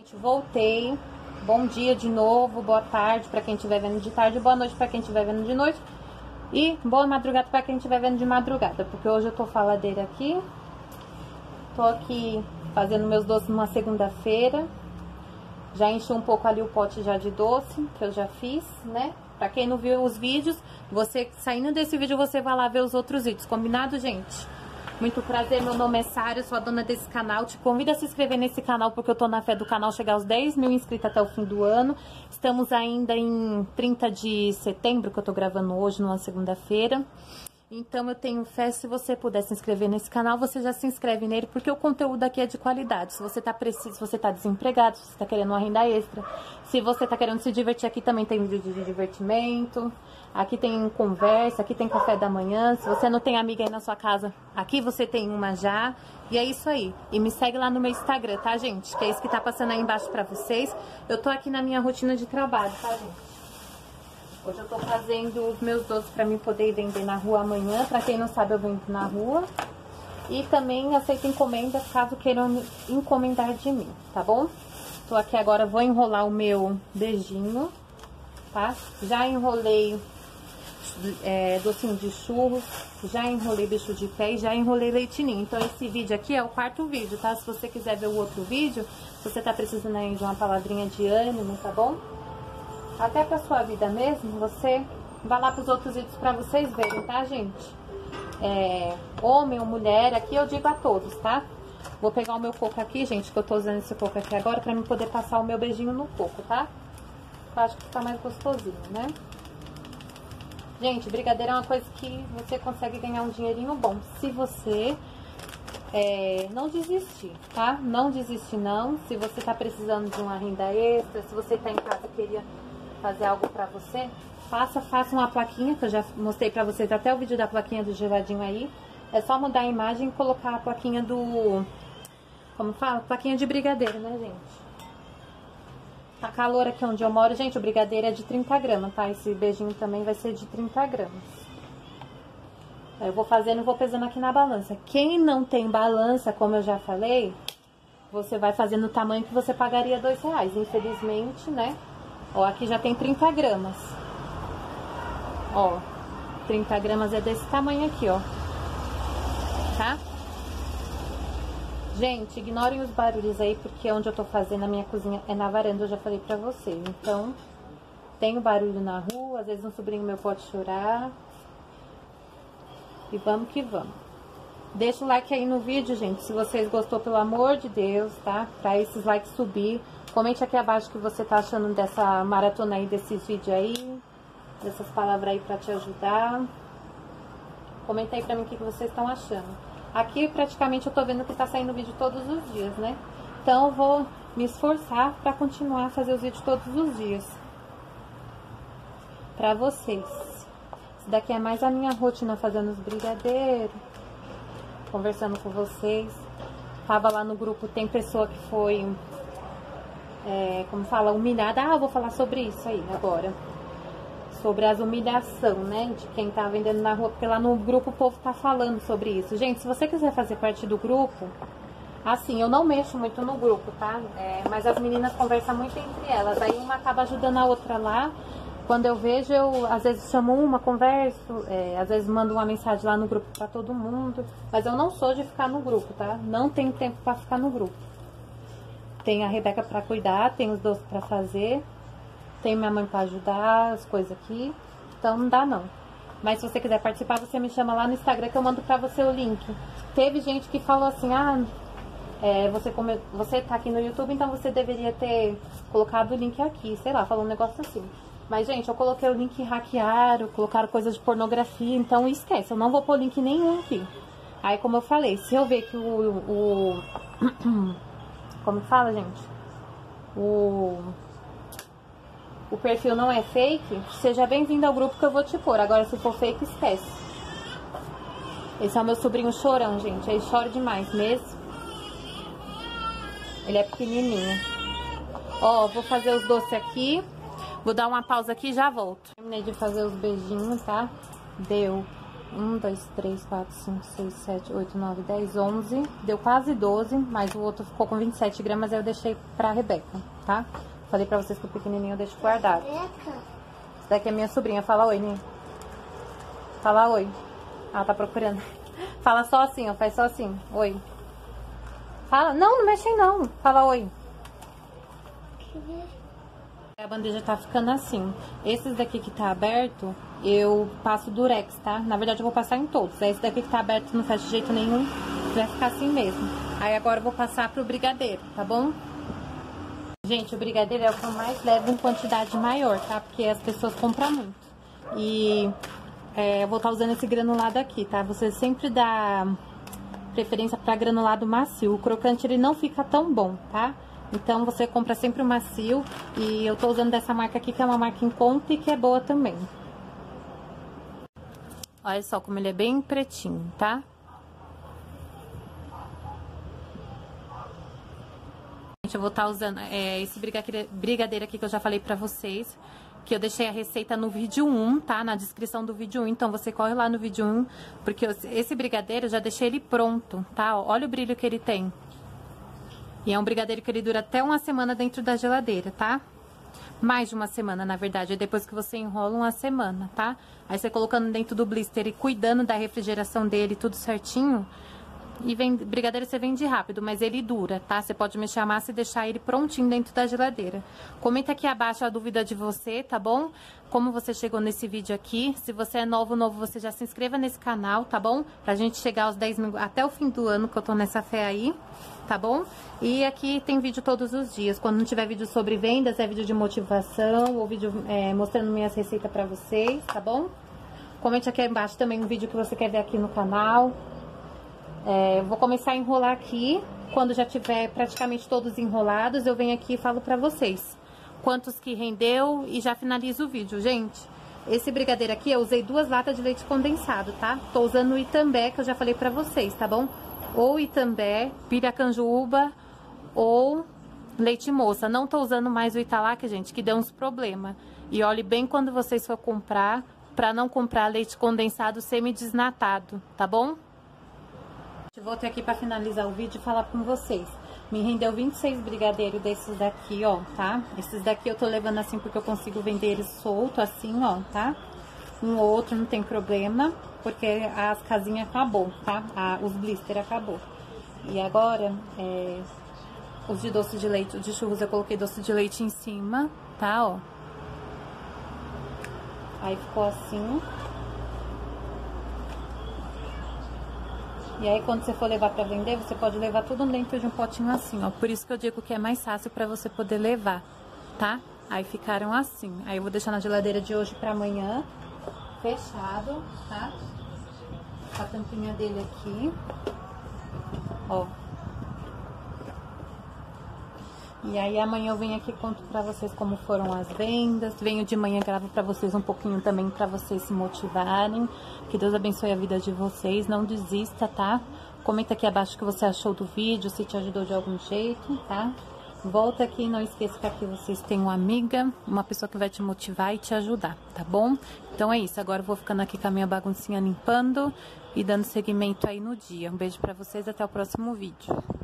gente, voltei. Bom dia de novo, boa tarde pra quem estiver vendo de tarde, boa noite pra quem estiver vendo de noite e boa madrugada pra quem estiver vendo de madrugada, porque hoje eu tô faladeira aqui. Tô aqui fazendo meus doces numa segunda-feira. Já enchi um pouco ali o pote já de doce que eu já fiz, né? Pra quem não viu os vídeos, você saindo desse vídeo, você vai lá ver os outros vídeos, combinado, gente? Muito prazer, meu nome é Sara, eu sou a dona desse canal. Te convido a se inscrever nesse canal porque eu tô na fé do canal chegar aos 10 mil inscritos até o fim do ano. Estamos ainda em 30 de setembro, que eu tô gravando hoje, numa segunda-feira. Então eu tenho fé, se você puder se inscrever nesse canal, você já se inscreve nele, porque o conteúdo aqui é de qualidade. Se você tá preciso, se você tá desempregado, se você tá querendo uma renda extra, se você tá querendo se divertir, aqui também tem vídeo de divertimento, aqui tem conversa, aqui tem café da manhã. Se você não tem amiga aí na sua casa, aqui você tem uma já. E é isso aí. E me segue lá no meu Instagram, tá, gente? Que é isso que tá passando aí embaixo pra vocês. Eu tô aqui na minha rotina de trabalho, tá, gente? Hoje eu tô fazendo os meus doces pra mim poder vender na rua amanhã. Pra quem não sabe, eu vendo na rua. E também aceito encomendas caso queiram encomendar de mim, tá bom? Tô aqui agora, vou enrolar o meu beijinho, tá? Já enrolei docinho de churros, já enrolei bicho de pé e já enrolei leitinho. Então esse vídeo aqui é o quarto vídeo, tá? Se você quiser ver o outro vídeo, se você tá precisando aí de uma palavrinha de ânimo, tá bom? Até pra sua vida mesmo, você vai lá pros outros vídeos pra vocês verem, tá, gente? Homem ou mulher, aqui eu digo a todos, tá? Vou pegar o meu coco aqui, gente, que eu tô usando esse coco aqui agora pra mim poder passar o meu beijinho no coco, tá? Eu acho que fica mais gostosinho, né? Gente, brigadeiro é uma coisa que você consegue ganhar um dinheirinho bom, se você não desistir, tá? Não desiste não, se você tá precisando de uma renda extra, se você tá em casa e queria fazer algo pra você, faça uma plaquinha, que eu já mostrei pra vocês até o vídeo da plaquinha do geladinho aí. É só mudar a imagem e colocar a plaquinha do... Como fala? Plaquinha de brigadeiro, né, gente? Tá calor aqui onde eu moro, gente, o brigadeiro é de 30 gramas, tá? Esse beijinho também vai ser de 30 gramas. Aí eu vou fazendo e vou pesando aqui na balança. Quem não tem balança, como eu já falei, você vai fazendo o tamanho que você pagaria R$2. Infelizmente, né? Ó, aqui já tem 30 gramas. Ó, 30 gramas é desse tamanho aqui, ó. Tá? Gente, ignorem os barulhos aí, porque onde eu tô fazendo a minha cozinha é na varanda, eu já falei pra vocês. Então, tem o barulho na rua, às vezes um sobrinho meu pode chorar. E vamos que vamos. Deixa o like aí no vídeo, gente, se vocês gostou, pelo amor de Deus, tá? Pra esses likes subir. Comente aqui abaixo o que você tá achando dessa maratona aí, desses vídeos aí. Dessas palavras aí pra te ajudar. Comenta aí pra mim o que vocês estão achando. Aqui, praticamente, eu tô vendo que tá saindo vídeo todos os dias, né? Então, eu vou me esforçar pra continuar a fazer os vídeos todos os dias. Pra vocês. Esse daqui é mais a minha rotina, fazendo os brigadeiros. Conversando com vocês. Tava lá no grupo, tem pessoa que foi... como fala, humilhada. Ah, eu vou falar sobre isso aí agora. Sobre as humilhação, né, de quem tá vendendo na rua, porque lá no grupo o povo tá falando sobre isso. Gente, se você quiser fazer parte do grupo, assim, eu não mexo muito no grupo, tá? Mas as meninas conversam muito entre elas, aí uma acaba ajudando a outra lá. Quando eu vejo, eu às vezes chamo uma, converso, às vezes mando uma mensagem lá no grupo pra todo mundo, mas eu não sou de ficar no grupo, tá? Não tenho tempo pra ficar no grupo. Tem a Rebeca pra cuidar, tem os doces pra fazer, tem minha mãe pra ajudar, as coisas aqui, então não dá não. Mas se você quiser participar, você me chama lá no Instagram que eu mando pra você o link. Teve gente que falou assim, você tá aqui no YouTube, então você deveria ter colocado o link aqui, sei lá, falou um negócio assim. Mas, gente, eu coloquei o link, hackearam, colocaram coisas de pornografia, então esquece, eu não vou pôr link nenhum aqui. Aí, como eu falei, se eu ver que como que fala, gente? O perfil não é fake, seja bem-vindo ao grupo que eu vou te pôr. Agora, se for fake, esquece. Esse é o meu sobrinho chorão, gente. Ele chora demais mesmo. Ele é pequenininho. Ó, vou fazer os doces aqui. Vou dar uma pausa aqui e já volto. Terminei de fazer os beijinhos, tá? Deu 1, 2, 3, 4, 5, 6, 7, 8, 9, 10, 11. Deu quase 12, mas o outro ficou com 27 gramas, aí eu deixei pra Rebeca, tá? Falei pra vocês que o pequenininho eu deixo guardado. Essa daqui é minha sobrinha. Fala oi, Ninho. Fala oi. Ah, tá procurando. Fala só assim, ó. Faz só assim. Oi. Fala. Não, não mexe não. Fala oi. A bandeja tá ficando assim. Esses daqui que tá aberto, eu passo durex, tá? Na verdade, eu vou passar em todos. Esse daqui que tá aberto não fecha de jeito nenhum. Vai ficar assim mesmo. Aí agora eu vou passar pro brigadeiro, tá bom? Gente, o brigadeiro é o que eu mais levo em quantidade maior, tá? Porque as pessoas compram muito. E eu vou estar usando esse granulado aqui, tá? Você sempre dá preferência para granulado macio. O crocante, ele não fica tão bom, tá? Então, você compra sempre o macio. E eu tô usando dessa marca aqui, que é uma marca em conta e que é boa também. Olha só como ele é bem pretinho, tá? Eu vou estar usando esse brigadeiro aqui que eu já falei pra vocês, que eu deixei a receita no vídeo 1, tá? Na descrição do vídeo 1, então você corre lá no vídeo 1, porque esse brigadeiro eu já deixei ele pronto, tá? Olha o brilho que ele tem. E é um brigadeiro que ele dura até uma semana dentro da geladeira, tá? Mais de uma semana, na verdade, é depois que você enrola uma semana, tá? Aí você colocando dentro do blister e cuidando da refrigeração dele, tudo certinho. E brigadeiro você vende rápido, mas ele dura, tá? Você pode mexer a massa e deixar ele prontinho dentro da geladeira. Comenta aqui abaixo a dúvida de você, tá bom? Como você chegou nesse vídeo aqui. Se você é novo, você já se inscreva nesse canal, tá bom? Pra gente chegar aos 10 mil, até o fim do ano, que eu tô nessa fé aí, tá bom? E aqui tem vídeo todos os dias. Quando não tiver vídeo sobre vendas, é vídeo de motivação ou vídeo mostrando minhas receitas pra vocês, tá bom? Comente aqui embaixo também um vídeo que você quer ver aqui no canal. Eu vou começar a enrolar aqui. Quando já tiver praticamente todos enrolados, eu venho aqui e falo pra vocês quantos que rendeu e já finalizo o vídeo, gente. Esse brigadeiro aqui, eu usei 2 latas de leite condensado, tá? Tô usando o Itambé, que eu já falei pra vocês, tá bom? Ou Itambé, Piracanjuba, ou leite moça. Não tô usando mais o Italac, gente, que deu uns problemas. E olhe bem quando vocês for comprar, pra não comprar leite condensado semi-desnatado, tá bom? Voltei aqui pra finalizar o vídeo e falar com vocês. Me rendeu 26 brigadeiros desses daqui, ó, tá? Esses daqui eu tô levando assim porque eu consigo vender eles solto, assim, ó, tá? Um ou outro não tem problema, porque as casinhas acabou, tá? Os blister acabou. E agora, os de doce de leite, os de churros eu coloquei doce de leite em cima, tá, ó. Aí ficou assim. E aí, quando você for levar pra vender, você pode levar tudo dentro de um potinho assim, ó. Por isso que eu digo que é mais fácil pra você poder levar, tá? Aí ficaram assim. Aí eu vou deixar na geladeira de hoje pra amanhã, fechado, tá? Com a tampinha dele aqui, ó. E aí amanhã eu venho aqui e conto pra vocês como foram as vendas. Venho de manhã, gravo pra vocês um pouquinho também, pra vocês se motivarem. Que Deus abençoe a vida de vocês, não desista, tá? Comenta aqui abaixo o que você achou do vídeo, se te ajudou de algum jeito, tá? Volta aqui e não esqueça que aqui vocês têm uma amiga, uma pessoa que vai te motivar e te ajudar, tá bom? Então é isso, agora eu vou ficando aqui com a minha baguncinha limpando e dando seguimento aí no dia. Um beijo pra vocês, até o próximo vídeo.